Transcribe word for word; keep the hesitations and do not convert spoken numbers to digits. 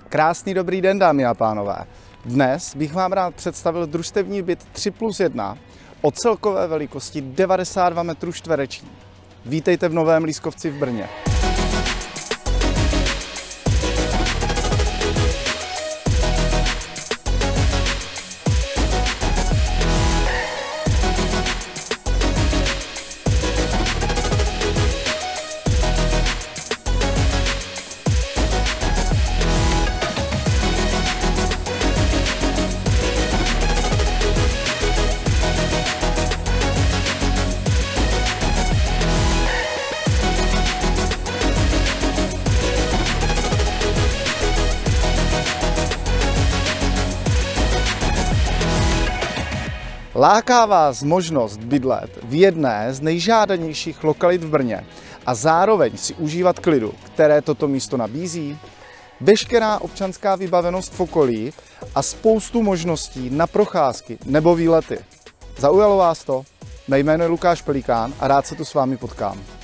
Krásný dobrý den, dámy a pánové. Dnes bych vám rád představil družstevní byt tři plus jedna o celkové velikosti devadesát dva metrů čtverečních. Vítejte v Novém Lískovci v Brně. Láká vás možnost bydlet v jedné z nejžádanějších lokalit v Brně a zároveň si užívat klidu, které toto místo nabízí? Veškerá občanská vybavenost v okolí a spoustu možností na procházky nebo výlety. Zaujalo vás to? Mé jméno je Lukáš Pelikán a rád se tu s vámi potkám.